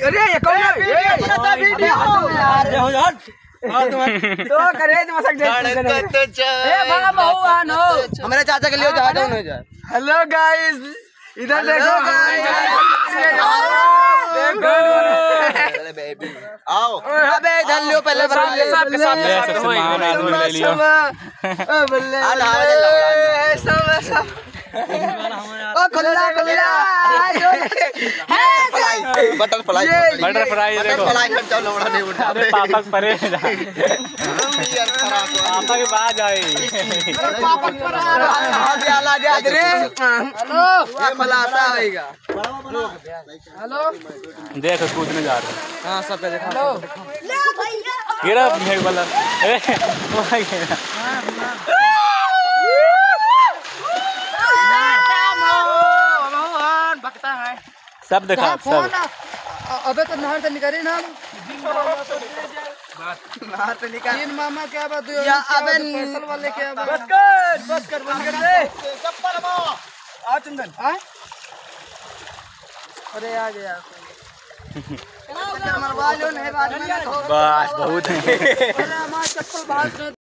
अरे ये कौन है? तो करे तो मसक दे। हमारे चाचा के लिए जा दो नहीं जा। हेलो गाइस, इधर देखो बेबी आओ। अबे इधर लियो पहले सबके साथ सामान आदमी ले लियो। बटरफ्लाई देखो। अरे पापा परे पापा के बाद आई। हेलो देख कूदने जा रहे। हाँ सब देखो। गिरा एक वाला। सब देखा सब। अबे तो नहर से निकली ना। नहर से निकल। तीन मामा क्या बात हुई? अबे पैसल वाले क्या बात? बस कर बंद कर दे। चप्पल मामा आ चंदन। हाँ अरे आ गया। बस बहुत है। अरे हमारा चप्पल बाहर